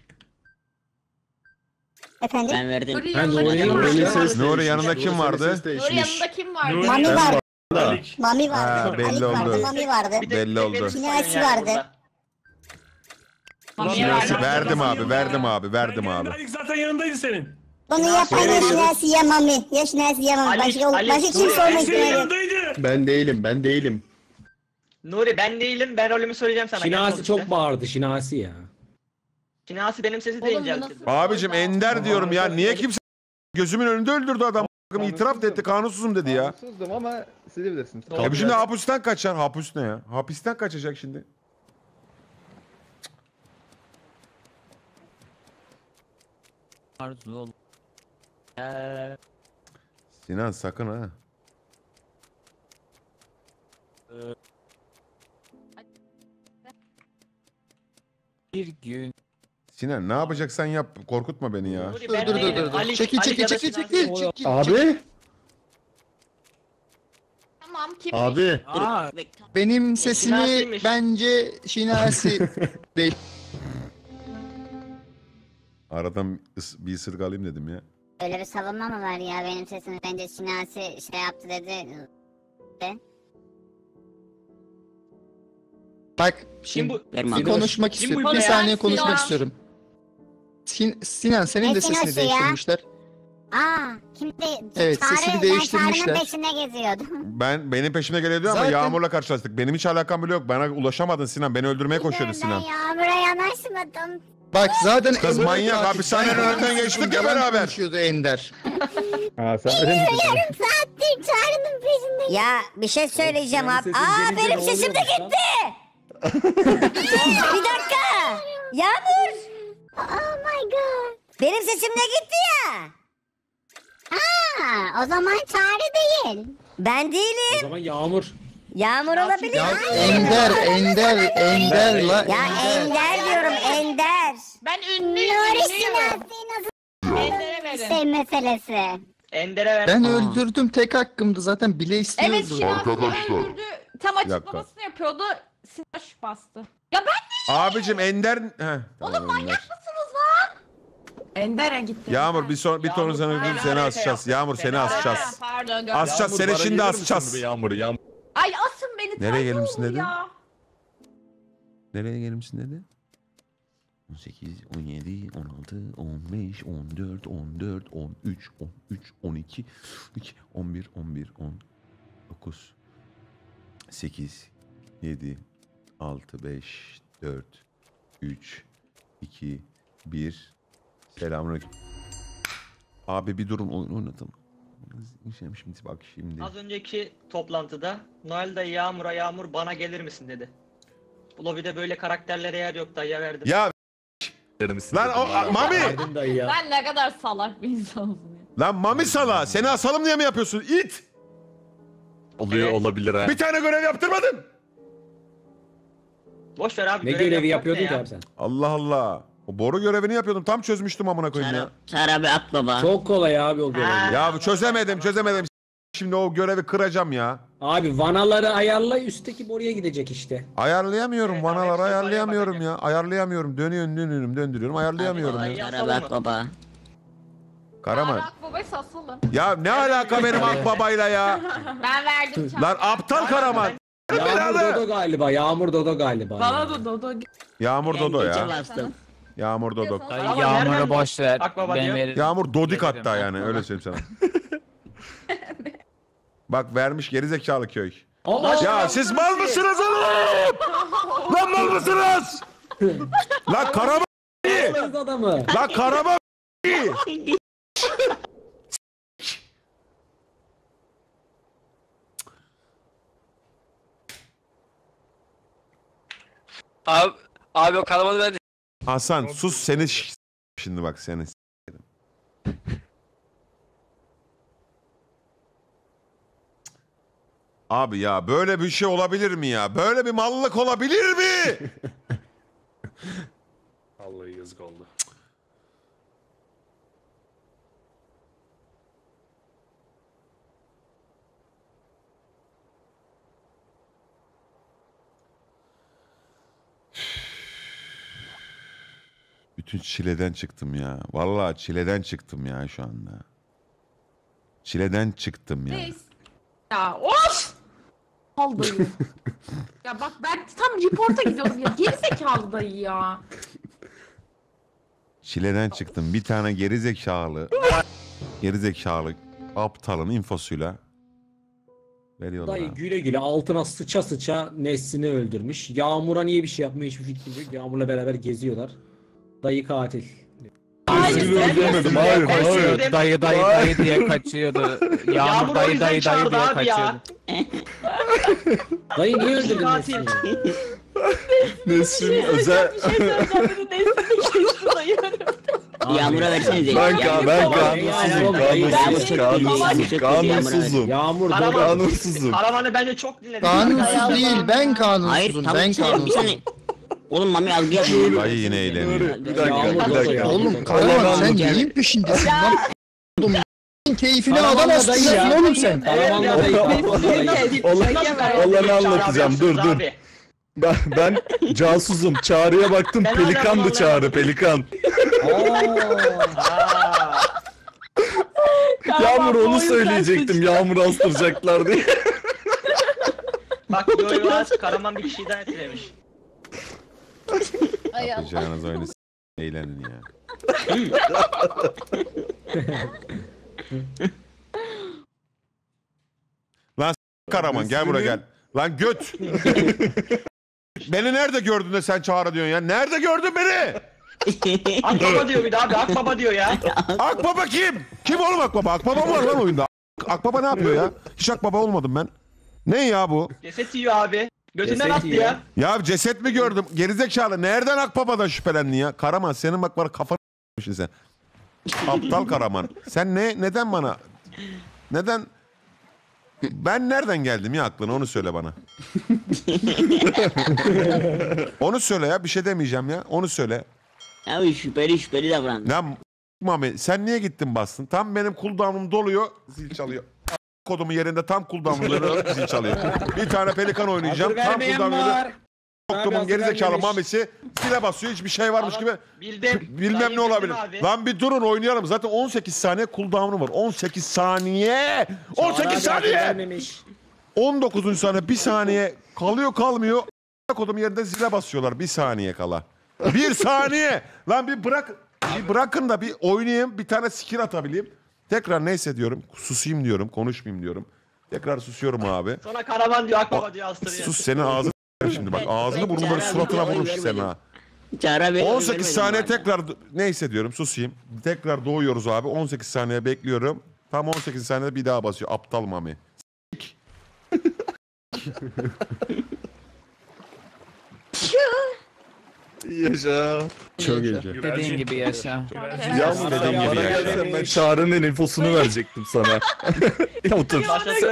Efendim? Ben verdim. Nuri Ben yanında Nuri'yi kim Nuri'nin vardı? ses Nuri değişmiş. yanında kim Nuri vardı? ses Nuri değişmiş. yanında kim vardı? Nuri- Mami vardı. Alik. Mami vardı. Ha, belli Ali vardı. oldu. Mami vardı. Bir de Belli oldu. benim Şinasi sayım yani vardı. burada. Mami'ye Şinasi verdim. Verdim abi, verdim abi, verdim abi. Alik zaten yanındaydı senin. Bunu yapan ya Şinasi ya Mami. Ya Şinasi ya Mami. Ali- Başka Ali- kimse Nuri, olmak Senin istemiyor. yanındaydı. Ben değilim, ben değilim. Nuri ben değilim. Ben rolümü söyleyeceğim sana. Gel Şinasi konuş çok işte. bağırdı Şinasi ya. Şinasi benim sesi Oğlum, deyince bu herkes. nasıl- Abicim Ender diyorum ya. Niye kimse gözümün önünde öldürdü adam? İtiraf da etti. Kanunsuzum dedi ya. Kanunsuzdum ama siz de bilirsiniz. Doğru. Ya şimdi hapisten kaçar. Hapis ne ya? Hapisten kaçacak şimdi. Arzu ol. Sinan sakın ha. Bir gün. Sinan ne yapacaksan yap. Korkutma beni ya. Nuri, Dur ben dur değilim. dur dur. Ali- Çekil Ali çekil ya da çekil Şinasi. çekil çekil. Abi. Tamam kim? Abi. Aa, Benim sesimi Şinasi'ymiş. bence Şinasi değil. Aradan bir ısırık alayım dedim ya. Öyle bir savunma mı var ya benim sesimi bence Şinasi şey yaptı dedi. Bak Kim şimdi bu? Vermem. bir konuşmak Kim istiyorum. bu Bir ya? saniye konuşmak Sinan. istiyorum. Sinan senin Ne de sesini Sinan'sı ya? değiştirmişler. Aa kimdi? Evet, sesini değiştirmişler. Ben Çağrı'nın peşinde geziyordum. Benim peşime geliyordu ama Zaten- Yağmur'la karşılaştık. Benim hiç alakam bile yok. Bana ulaşamadın Sinan. Beni öldürmeye koşuyordu Sinan. Ben Yağmur'a yanaşmadım. Bak zaten Kız Ender manyak, katil. hapishanenin Ben önünden geçtik ya yalan beraber. konuşuyordu Ender. Ha sen öyle mi dedin? Yarım saattir Çağrı'nın peşinde. Ya bir şey söyleyeceğim Benim abi. sesim Aa gelince benim ne sesim de oluyormuş lan? gitti. Bir dakika. Yağmur. Oh my god. Benim sesim de gitti ya. Aa o zaman Çağrı değil. Ben O değilim. zaman Yağmur. Yağmur olabilir. Ya Hayır. Ender la. Ya Ender diyorum Ender. Ben ünlüyüm. Nuri ünlüyüm. Şinasi nasıl Ender'e verin. şey meselesi. Ender'e ver. Ben Aa. öldürdüm, tek hakkımdı zaten, bile Evet istiyordu. Şinasi öldürdü. Tam dakika. açıklamasını yapıyordu. Sinaş bastı. Ya ben Abicim Ender... Heh, oğlum manyak mısınız lan? Ender'e gitti. Yağmur bir ton Yağmur, sonra pardon, seni harita asacağız. yap. Yağmur seni Seni asacağız. Pardon gördüm. Asacağız Yağmur, seni bana şimdi gelir misin asacağız. bir Yağmur, Yağmur. Ay asın beni. Nereye tabii gelmişsin olur dedin? ya. Nereye gelmişsin dedi? 18, 17, 16, 15, 14, 14, 13, 13, 12, 11, 11, 10, 9, 8, 7, 6, 5, 4, 3, 2, 1. Selamünaleyküm. Abi bir durun oynatalım. Şimdi bak şimdi. Az önceki toplantıda Noel dayı Yağmur bana gelir misin dedi. Bu lobide böyle karakterlere yer yok, dayıya verdim. Ya lan o Mami! Verdin dayı ya. Sen ne kadar salak bir insansın ya. Lan Mami sala seni asalım diye mi yapıyorsun? İt! Oluyor, Evet. olabilir ha. Bir tane görev yaptırmadın. Boş ver abi. Ne görev görevi yapmak yapıyordun ne ki ya? abi sen? Allah Allah. O boru görevini yapıyordum. Tam çözmüştüm amına koyayım ya. Çağrı abi at baba. Çok kolay abi o görev. Ha. Ya çözemedim. Şimdi o görevi kıracağım ya. Abi vanaları ayarla, üstteki boruya gidecek işte. Ayarlayamıyorum. Evet, Vanaları abi, ayarlayamıyorum hepsi ya. Ayarlayamıyorum. Döndürüyorum. Ayarlayamıyorum Abi, ya. Çağrı abi at baba. Karaman. Arak babayı sasalım. Ya ne alaka benim Akbaba'yla ya? Ben verdim çağrı. Lan aptal Karaman. Yağmur Belalı. Dodo galiba. Yağmur Dodo galiba. Bana da Dodo. Yağmur Dodo Ben gece ya. bastım. Yağmur Dodo. Ama Dayı nereden Yağmur'u bu- boş ver. Akbaba Ben diyor. veririm. Yağmur Dodik Veririm hatta yani Akbaba. öyle söyleyeyim sana. Bak vermiş gerizekalı köy. Allah Ya siz mal mısınız oğlum? Lan mal mısınız? Lan Karaman. Allah adamı. Lan Karaman. Abi o karavanı ben de Hasan sus seni şimdi bak seni. Abi ya böyle bir şey olabilir mi ya? Böyle bir mallık olabilir mi? Vallahi yazık oldu. Bütün çileden çıktım ya. Vallahi çileden çıktım ya şu anda. Çileden çıktım ya. Neyse. Ya of! Al dayı. Ya bak ben tam reporta gidiyordum ya. Gerizekalı dayı ya. Çileden çıktım. Bir tane gerizekalı aptalın infosuyla veriyorlar. Dayı abi. güle güle altına sıça sıça Nesrin'i öldürmüş. Yağmur'a niye bir şey yapmıyor hiçbir fikrim yok. Yağmur'la beraber geziyorlar. Dayı katil. Hayır, öldürmedim, hayır, hayır. Dayı diye kaçıyordu. Yağmur o yüzden dayı çağırdı diye abi ya. kaçıyordu. Dayı niye öldürdün Katil. Nesrin'i? Nesrin özel... Yağmur'a versenize. Ben kanunsuzum. Yağmur Karaman. Dodo. Kanunsuzum. Karavanı bence çok dinledim. Kanunsuz değil, ben kanunsuzum. Hayır Ben tavuk çevirdim bir kanunsuzum. saniye. Oğlum Mami algı yapıyor. Dayı yine eğleniyor. Bir dakika. Oğlum Karaman sen neyin peşindesin lan? Oğlum keyfine adam aslında oğlum sen. Karamanla dayı. Olanı anlatacağım. Dur. Ben casusum. Çağrı'ya baktım. Ben Pelikandı hala Çağrı. Pelikan. Yağmur onu söyleyecektim. Yağmur astıracaklar diye. Bak yo Karaman bir kişiyi daha etkilemiş. Yapacağınız oyunu eğlenin ya. Lan Karaman gel buraya gel. Lan göt. Beni nerede gördün de sen Çağrı diyorsun ya? Nerede gördün beni? Akbaba diyor bir daha abi. Akbaba diyor ya. Akbaba kim? Kim oğlum Akbaba? Akbaba mı var lan oyunda? Akbaba ne yapıyor ya? Hiç Akbaba olmadım ben. Ne ya bu? Ceset yiyor abi. Götünden Ceset attı yiyor. ya. Ya ceset mi gördüm? Gerizekalı. Nereden Akbaba'dan şüphelendin ya? Karaman senin bak var kafanı sen. Aptal Karaman. Sen neden bana? Neden? Ben nereden geldim ya aklına onu söyle bana. Onu söyle ya bir şey demeyeceğim ya. Onu söyle. Abi şüpheli davrandı. Lan Mami sen niye gittin bastın? Tam benim cooldown'um doluyor. Zil çalıyor. Kodumu yerinde tam cooldown'um zil çalıyor. Bir tane pelikan oynayacağım. Tam cooldown'um. Kodumun gerizekalı Mami'si zile basıyor. Hiçbir şey varmış gibi. Bilmem ne olabilir. Lan bir durun oynayalım. Zaten 18 saniye cooldown'um var. 18 saniye. 18 saniye. 19. saniye bir saniye kalıyor kalmıyor. Kodum yerinde zile basıyorlar bir saniye kala. Bir saniye. Lan bir bırakın da bir oynayayım. Bir tane skill atabileyim. Tekrar neyse diyorum. Susayım diyorum. Konuşmayayım diyorum. Tekrar susuyorum abi. Sonra Karaman diyor Akbaba diyor astırıyor. Sus senin ağzını şimdi bak. Ağzını burnunu böyle suratına vurmuş senin ha. 18 saniye tekrar neyse diyorum susayım. Tekrar doğuyoruz abi. 18 saniye bekliyorum. Tam 18 saniyede bir daha basıyor. Aptal Mami. Yaşa. Çok yaşa. Dediğin gibi yaşa. Yalnız dediğin gibi yaşa. Ben Çağrı'nın infosunu verecektim sana. Ya otur.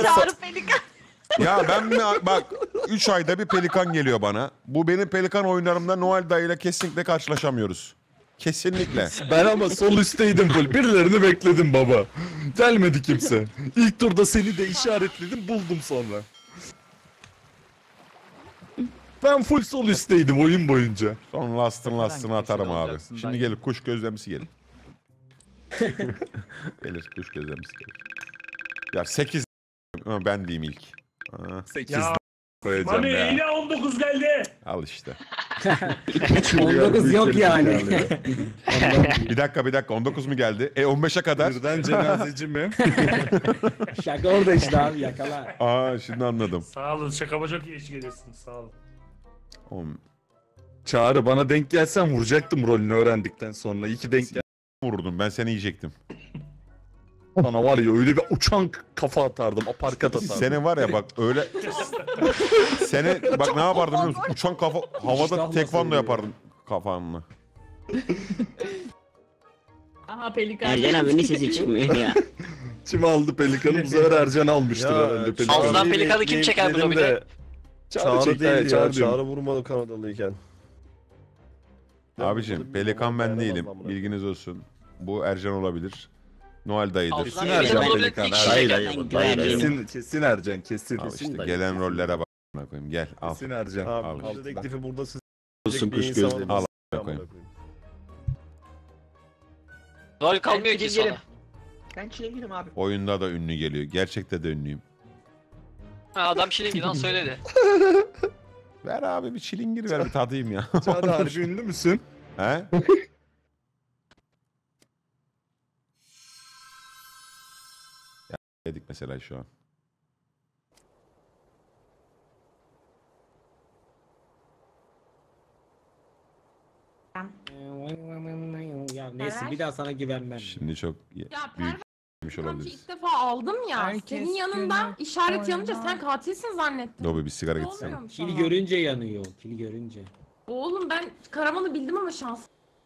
Ya ben bak 3 ayda bir pelikan geliyor bana. Bu benim pelikan oyunlarımda Noel dayıyla kesinlikle karşılaşamıyoruz. Kesinlikle. Ben ama sol üstteydim full. Birilerini bekledim baba. Gelmedi kimse. İlk turda seni de işaretledim buldum sonra. Ben full sol üstteydim oyun boyunca. Son lastını atarım abi. Şimdi gelir kuş gözlemcisi gelir. Gelir kuş gözlemcisi gelir. Ya 8 ben diyeyim ilk. 8 Ya, koyacağım Mami ya. yine 19 geldi. Al işte. 19 yok yani. Bir dakika 19 mu geldi? 15'e kadar. Birden cenazeci mi? Şaka orada işte abi yakala. Aa şimdi anladım. Sağ olun şakama çok iyi eşlik ediyorsunuz sağ olun. Çağrı bana denk gelsen vuracaktım rolünü öğrendikten sonra. İyi ki denk gel. Vurdum ben seni yiyecektim. Bana var ya öyle bir uçan kafa atardım. Aparkat atardım. Seni var ya bak öyle. Seni bak ne yapardım biliyor musun? Uçan kafa havada tekvando yapardım kafanla. Aha pelikan. Ercan abinin sesi çıkmıyor ya. Kim aldı pelikanı? Bu sefer Ercan almıştır herhalde pelikanı. Ağzından pelikanı kim çeker bunu bir de? Çağrı değil ya. Çağrı vurmadı Kanadalıyken. Abicim pelikan ben değilim. Bilginiz olsun. Bu Ercan olabilir. Noel dayıdır. Kesin Ercan pelikan. Kesin Ercan kesin. Al işte gelen rollere bak. Koyayım. Gel al. Kesin Ercan. Al. Dedektifi burada siz Olsun kuş gözlemi. Al. Koyayım. Rol kalmıyor ki sonra. Ben çilegirim abi. Oyunda da ünlü geliyor. Gerçekte de ünlüyüm. Ha adam çilingir lan söyledi. Ver abi bir çilingir ver bir tadayım ya. Çağrı harbi ünlü müsün? He? Ya dedik mesela şu an. Ya neyse bir daha sana güvenmem. Şimdi çok Ya büyük yemiş Sanki olabiliriz. ilk defa aldım ya. Herkes Senin yanında günü işaret yanınca oynar. sen katilsin zannettim. Dobi bir sigara Ne gitsene. oluyormuş Kili ama? görünce yanıyor. Kili görünce. Oğlum ben Karaman'ı bildim ama şans.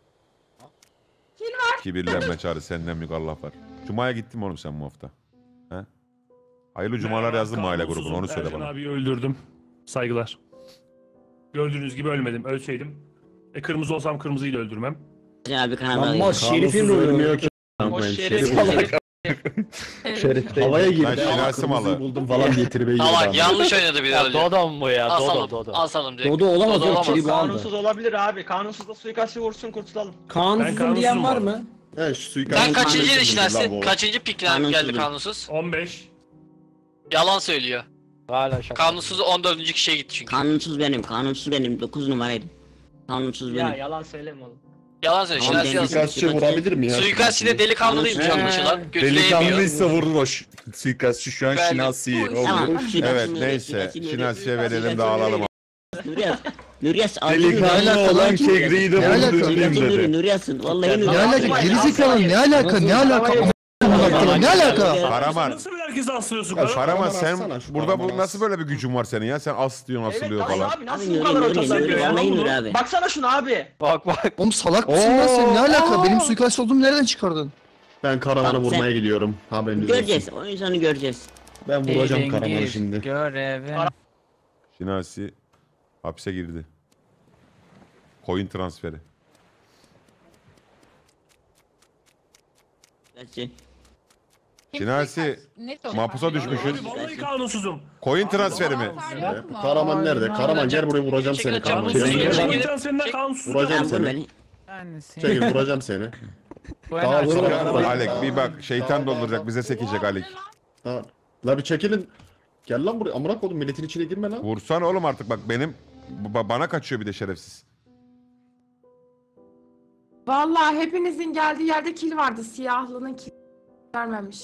Kibirlenme Çağrı senden büyük Allah var. Cuma'ya gittin mi oğlum sen bu hafta? He? Hayırlı cumalar yazdın mı aile grubuna onu söyle Ercan bana. abiyi öldürdüm. Saygılar. Gördüğünüz gibi ölmedim. Ölseydim. Kırmızı olsam kırmızıyı da öldürmem. Abi kanal Ama Şerif'in rolü ölmüyor ki. O şerif. Şerif havaya girdi. Ben Şinasi malı. Buldum falan diye tribe girdi. Salak yanlış oynadı bir de öyle. Dodo mu bu ya? Asalım. Asalım direkt. Dodo olamaz Dodo yok olamaz. Kili bu Kanunsuz aldı. olabilir abi. Kanunsuz da suikastçı vursun kurtulalım. Kanunsuzum kanunsuzum diyen var abi. mı? He şu suikast. Sen kaçıncı Lan ilişkilersin? bu. Kaçıncı pikler Kanunsuzum. geldi kanunsuz? 15. Yalan söylüyor. Hala şaka. Kanunsuz 14. kişiye gitti çünkü. Kanunsuz benim. 9 numaraydım. Kanunsuz Ya benim. yalan söyleme oğlum. Yalan söylüyor. Tamam, Şinasi yalan. Suikastçı vurabilir mi ya? Suikastçı da delikanlı değilmiş anlaşılan. Götüremiyor. Delikanlıysa vurur o suikastçı şu an Ben- Şinasi'yi. Tamam. Evet neyse. Şinasi'ye verelim dağılalım. Nuryas. Delikanlı olan Kegri'yi de Ne alaka? vurdurayım dedi. Nuryas'ın. Vallahi Ne alaka? Gerizekalı ne alaka? Ne alaka? Ne alaka? Karaman. Nasıl bir herkese aslıyorsun? Karaman sen atsana, şu burada Karaman nasıl böyle bir gücün var senin ya? Sen as diyorsun asılıyor Evet falan. abi nasıl Abi, bu kadar Nuri, ortasına Nuri, giriyor ya? vallahi Lan Nuri bunu? abi. Baksana şunu abi. Oğlum salak mısın lan sen? Ne alaka? Benim suikast olduğumu nereden çıkardın? Ben Karaman'a Tamam, vurmaya sen- gidiyorum. Haberiniz Göreceğiz. olsun. Oyun sonu göreceğiz. Ben vuracağım Cengiz, Karaman'ı şimdi. Görevi. Şinasi hapse girdi. Coin transferi. Şinasi mahpusa düşmüşsün. Abi vallahi kanunsuzum. Coin transferi mi? Karaman nerede? Karaman gel buraya vuracağım seni Karaman. Kanunsuzum. Çekil Çekil transferinden kanunsuzum. Vuracağım Sen vur seni. beni. Çekil vuracağım seni. Alek bir bak şeytan dolduracak bize sekecek Alek. Ha. La bir çekilin. Gel lan buraya. Amına koydum milletin içine girme lan. Vursan oğlum artık bak benim bana kaçıyor bir de şerefsiz. Vallahi hepinizin geldiği yerde kil vardı. Siyahlının kil vermemiş.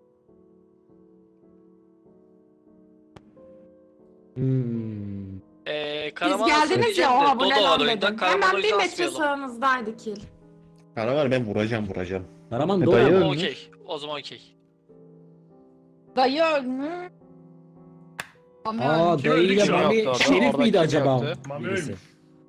Siz Karaman geldiniz ya o abone lan dedim. Hemen bir metre sağınızdaydı kil. Karaman ben vuracağım. Karaman doğru. Okey. O zaman okey. Dayı ölmüş. Aa Kim dayı öldü ile ki? Mami Şerif miydi acaba? Mami Birisi. ölmüş.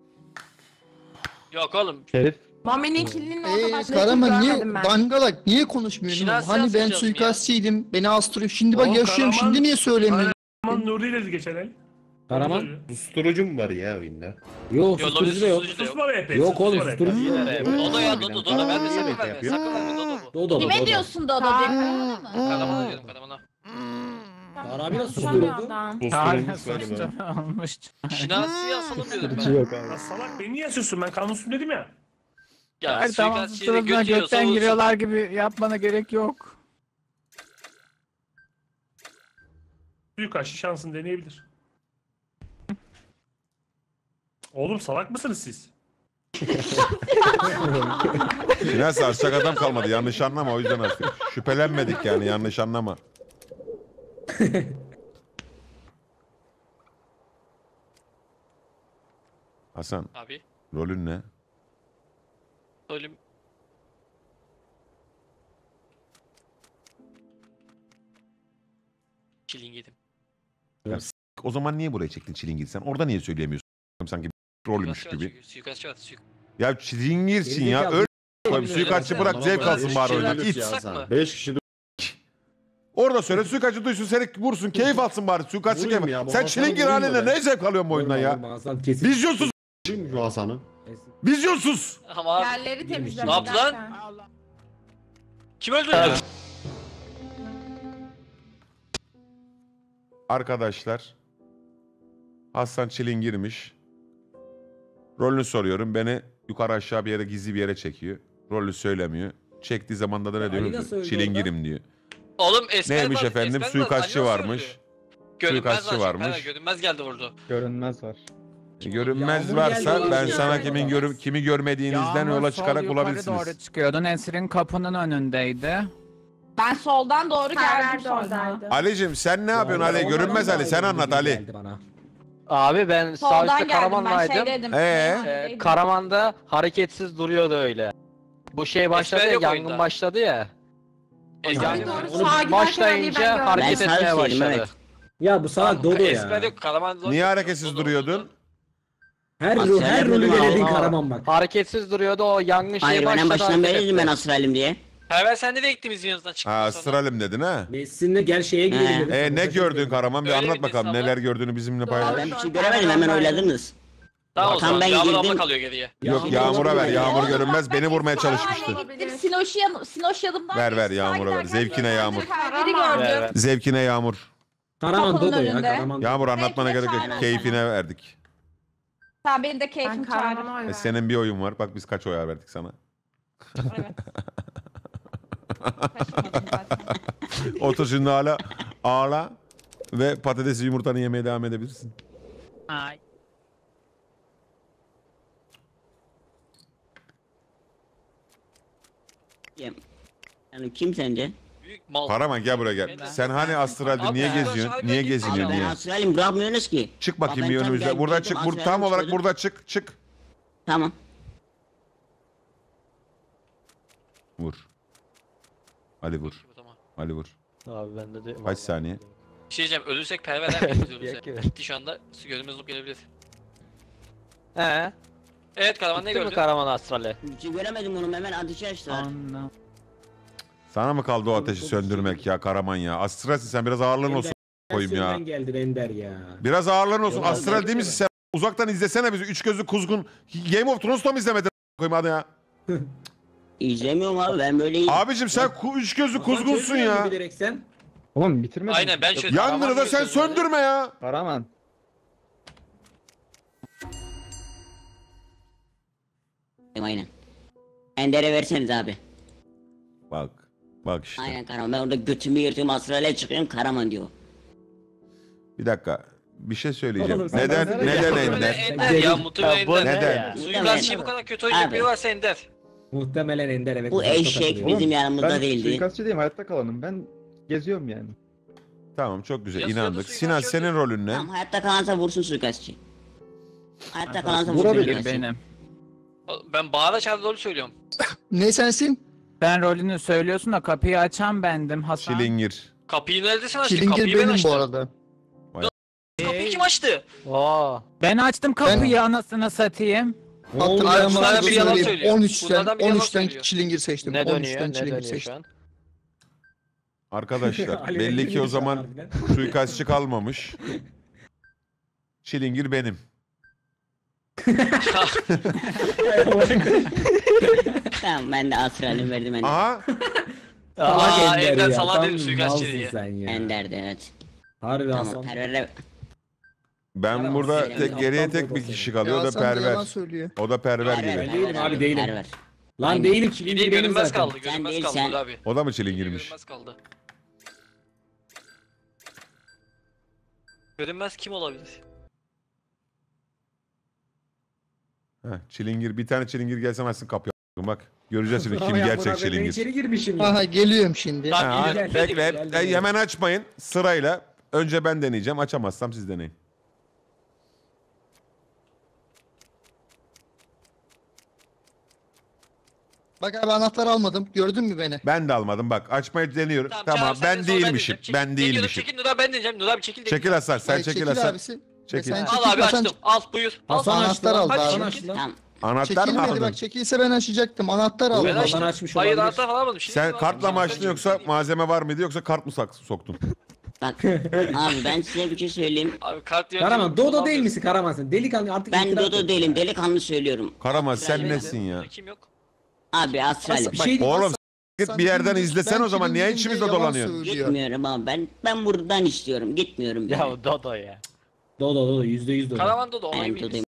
Yok oğlum. Mami'nin kilinin orada başka kil Karaman niye görmedim ben. dangalak niye konuşmuyorsun? Şinasi Hani ben asılacağız suikastçıydım. Beni astırıyor. Şimdi bak Oğlum, yaşıyorum. Karaman- Şimdi niye söylemiyorsun? Aman Nuri dedi geçen el. Karaman? Susturucu mu var ya oyunda? Yok Yok susturucu da yok. Sus var hep. Yok oğlum susturucu. Dodo ya Dodo ben de sakın verme. yapıyor. Sakın verme Dodo bu. Dodo Kime Dodo. diyorsun Dodo diye Karaman'a mı? Karamana diyorum Karamana. Arabi nasıl Konuşamıyor susturuyordu? adam. Susturulmuş galiba. Olmuş. Şinasi'yi asalım diyorum ben. Ya salak beni niye asıyorsun? Ben kanunsuzum dedim ya. Ya Her tamam suikastçıyı da sırasına götürüyorsa gökten vursun. giriyorlar gibi yapmana gerek yok. Büyük aşı şansını deneyebilir. Oğlum salak mısınız siz? Şinasi asacak adam kalmadı yanlış anlama o yüzden astık. Şüphelenmedik yani yanlış anlama. Hasan Abi. rolün ne? Ölüm. Çilingidim. O zaman niye buraya çektin çilingir sen? Orada niye söyleyemiyorsun? Sanki rolmüş gibi. Suikastçı var. Ya çilingirsin ya. Öl. Suikastçı bırak zevk alsın bari oyundan. İt. Sak mı? 5 kişi de Orada söyle suikastçı duysun seni vursun keyif alsın bari suikastçı Vurayım keyif. ya, bu Sen Hasan'ı çilingir vurayım haline da ben. ne zevk alıyorsun bu oyundan ya? Hasan kesin. Vizyonsuz. mi şu Hasan'ı? Vizyonsuz. Ama abi. Yerleri temizlemek Ne yaptı lan? derken. Kim öldü ya? Arkadaşlar Hasan çilingirmiş. Rolünü soruyorum. Beni yukarı aşağı bir yere gizli bir yere çekiyor. Rolü söylemiyor. Çektiği zamanda da ne Ali diyor? nasıl öldü Çilingirim diyor. Oğlum Esmer Neymiş var, efendim? Esmer var. Suikastçı Ali nasıl varmış. öldü? Görünmez Suikastçı var. varmış. Evet, görünmez geldi vurdu. Görünmez var. Görünmez Yağmur varsa geldi, ben yağmur sana geldi. kimi görmediğinizden Yağmur yola sol çıkarak yukarı bulabilirsiniz. doğru çıkıyordu. Nesrin kapının önündeydi. Ben soldan doğru geldim Ferver de sonra. oradaydı. Ali'cim sen ne yapıyorsun Ali? Görünmez Ali. Sen anlat Ali. Geldi bana. Abi ben sağ Soldan üstte geldim ben Karaman'daydım. şeydeydim. Karaman'da hareketsiz duruyordu öyle. Bu şey başladı Esmer ya, yok yangın oyunda. başladı ya. Yani doğru, Onu sağa giderken başlayınca Ali'yi ben hareket Ben sağ etmeye üstteydim, başladı. evet. Ya bu salak Dodo Esmer ya. yok. Karaman zor. Niye hareketsiz Dodo duruyordun? oldu. Her Bak, her sen rolü dedim denedin ama- Karaman bak. Hareketsiz duruyordu, o yangın şeyi Hayır ben başladı. en başından hareket beri dedim ben etti. Astralim diye. Perver sen nereye gittiniz yanınızdan çıktın Ha sonra? astralim dedin ha. Messi'nle gel şeye gidelim. He. dedim. Ne gördün Karaman? Bir Öyle anlat bir bakalım insan neler gördüğünü bizimle paylaş. Ben bir şey göremedim hemen oyladınız. Tamam o Hakan zaman ben Yağmur abla girdim. kalıyor geriye. Yok Yağmur'a ver. Yağmur görünmez. Beni vurmaya çalışmıştı. Sinoş yanımdan Ver ver geçti, Yağmur'a ver. sağa Zevkine giderken Yağmur. perveri Ver, gördüm. ver. Zevkine Yağmur. Karaman Kapının Dodo ya önünde. Karaman. Yağmur anlatmana Zevkine gerek yok. çağırın Keyfine verdik. Sen benim de keyfim çağırın. Senin bir oyun var. Bak biz kaç oy verdik sana. Evet. Taşımadım zaten. Otur şimdi hala ağla ve patatesli yumurtanı yemeye devam edebilirsin. Ay. Yani kim sence? Büyük mal. Paraman gel buraya gel. Sen hani astralde Abi, niye ben geziyorsun? aşağı Niye gittim. Abi geziniyorsun ben niye? astralim bırakmıyorsunuz ki. Çık Bak bakayım ben bir tam önümüzde. Burada geldim, çık. Tam astralim olarak çıkıyordum. burada çık. Tamam. Vur. Ali vur. Ali vur. Abi bende de... Kaç saniye? Bir şey diyeceğim ölürsek perver miyiz ölürsek? Gitti şu anda gözümüz alıp gelebilir. Evet Karaman ne gördün? Karaman Astral'e? Hiç göremedim onu, hemen ateşi açtılar. Anlam. Sana mı kaldı o ateşi söndürmek ya Karaman ya? Astralsin sen biraz ağırlığın olsun koyayım ya. Nereden geldi Ender ya? Biraz ağırlığın olsun. Yok, Astral değil misin sen? Uzaktan izlesene bizi. Üç gözlü kuzgun. Game of Thrones'ta mı izlemedin koyayım hadi ya? İzlemiyorum abi, ben böyleyim. Abicim sen üç gözlü kuzgunsun ya. Bilerek sen. Oğlum bitirmedin. Aynen ben şöyle... Yangını da sen göstereyim. söndürme ya. Karaman. Aynen. Ender'e verseniz abi. Bak. Bak işte. Aynen Karaman, ben orada götümü yırtıyorum, Astral'e çıkıyorum, Karaman diyor. Bir dakika. Bir şey söyleyeceğim. Oğlum sen Neden bana neden ne Ender? Ender ya muhtemelen bu Ender. ne Neden? ya? Suikastçıyı bu kadar kötü oynayacak Abi. biri varsa Ender. Muhtemelen Ender evet. Bu uzakta eşek takılıyor. bizim yanımızda Ben değildi. suikastçı değilim, hayatta kalanım. Ben geziyorum yani. Tamam çok güzel Yazıyor da inandık. suikastçı Sinan yok. senin rolün ne? Tamam, hayatta kalansa vursun suikastçı. Hayatta kalansa vursun Vurabilir suikastçı. Benim. Ben Bağır'a çağrı doğru söylüyorum. Ne sensin? Ben rolünü söylüyorsun da kapıyı açan bendim Hasan. Çilingir. Kapıyı neredesin açtın? Çilingir Kapıyı ben benim açtım. bu arada. Kapıyı kim açtı? Oo. Ben açtım kapıyı anasını satayım. Hatta Abi, ben bunlardan sana biri yalan söyleyeyim. söylüyor. 13'ten Bunlardan biri yalan 13'ten söylüyor. çilingir seçtim. Ne 13'ten dönüyor? Ne çilingir dönüyor şu seçtim. an? Arkadaşlar Ali belli ki o Rengin zaman harbiden. suikastçı kalmamış. Çilingir benim. Tamam, ben de Astral'e verdim Ender. Aha Aa, Ender Ender ya, sana tam dedim suikastçı malsın diye. sen ya. Ender'de evet. Harbi Tamam, Hasan. Perver'e... ben Yalan burada söylemiyor. geriye Aptal tek bir Dodo kişi Ya kalıyor o da Hasan da yalan perver. söylüyor. O da perver Perver, gibi. değilim abi, değilim. Perver. Lan Aynen. değilim Bir çilingir de benim görünmez zaten. kaldı. Sen Görünmez değil, kaldı sen. abi. O da mı çilingirmiş? Görünmez kaldı. Görünmez kim olabilir? Heh, çilingir bir tane çilingir gelse açsın kapıyı bak. Göreceğiz şimdi kim Ama ya gerçek buna ben çilingir. içeri girmişim ya. Aha geliyorum şimdi. Tamam, Ha, geliyorum. bekle. Gel. Hemen açmayın. Sırayla. Önce ben deneyeceğim. Açamazsam siz deneyin. Bak abi anahtar almadım. Gördün mü beni? Ben de almadım. Bak açmayı deniyorum. Tamam Çağrı, sen ben de sonra değilmişim. deneyeceğim. Ben Çekil, değilmişim. Çekil Nur abi ben deneyeceğim. Nur abi çekil. Çekil Hasan. Sen Hayır, çekil Hasan. abisi. Çekil. Sen Al çekil, abi Hasan- açtım. Al buyur. Al. Hasan Anahtar açtı. aldı Hasan abi. açtı lan. Tamam. Anahtar mı Çekilmedi aldın? bak, çekilse ben açacaktım. Anahtar aldım. Ben Hasan açtım. açmış Hayır olabilir. anahtar falan almadım. Şimdi Sen aldım. kartla mı açtın Şimdi yoksa deneyeyim. malzeme var mıydı yoksa kart mı soktun? Bak abi, ben size bir şey söyleyeyim. Abi kart Karaman Dodo değil misin Karaman sen? Delikanlı artık Ben itiraf Dodo et. değilim, delikanlı söylüyorum. Karaman sen Astral'e nesin ya? Kim yok? Abi Astral'e. Bir şey Oğlum git Sen bir yerden bilmiyorsun. izlesen Ben o zaman niye çilingir'im içimizde diye yalan dolanıyorsun? söylüyor. Gitmiyorum ama ben buradan istiyorum. Gitmiyorum ben. Ya Dodo ya. Dodo %100 Dodo. Karaman Dodo onu Ben eminim. Dodo'yum.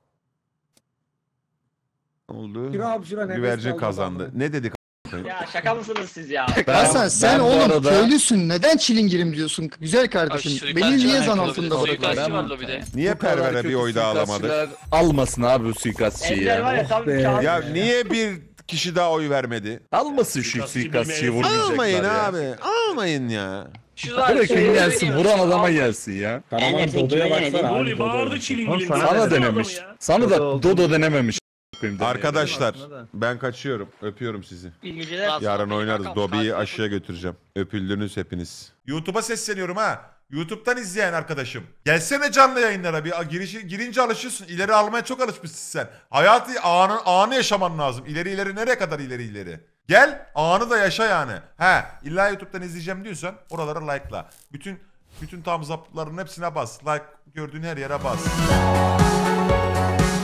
Ne oldu? Şura abi şura nefes Güvercin aldı kazandı. adamı. Ne dedik? Ya şaka mısınız siz ya? Hasan sen bu oğlum arada- köylüsün. Neden çilingirim diyorsun? Güzel kardeşim. suikastçı Beni niye var, zan lobide, altında suikastçı bırakıyorsun? var lobide. Niye Bu kadar pervere bir kötü oy daha alamadık? suikastçılar almasın abi bu suikastçıyı Ender var ya. ya tam be. kağıt. Ya niye bir kişi daha oy vermedi? Almasın şu suikastçıyı vurmayacaklar Almayın ya. abi. Almayın ya. Şu var. Bırakın şöyle gelsin. söyleyeyim. Vuran adama Al. gelsin ya. Karaman Ender, sen Dodo'ya kime denedin? baksana abi. Nuri bağırdı Dodo'ya. çilingilin. Sana denemiş. Sana da Dodo denememiş. Arkadaşlar ben kaçıyorum. Öpüyorum sizi. İyi geceler. Yarın oynarız. Bakalım, Dobby'yi takip aşağıya götüreceğim. Öpüldünüz hepiniz. YouTube'a sesleniyorum ha. YouTube'dan izleyen arkadaşım. Gelsene canlı yayınlara. Bir girince alışıyorsun. İleri almaya çok alışmışsın sen. Hayatı anı yaşaman lazım. İleri nereye kadar ileri. Gel anı da yaşa yani. He illa YouTube'dan izleyeceğim diyorsan oralara like'la. Bütün Bütün thumbs up'ların hepsine bas. Like gördüğün her yere bas.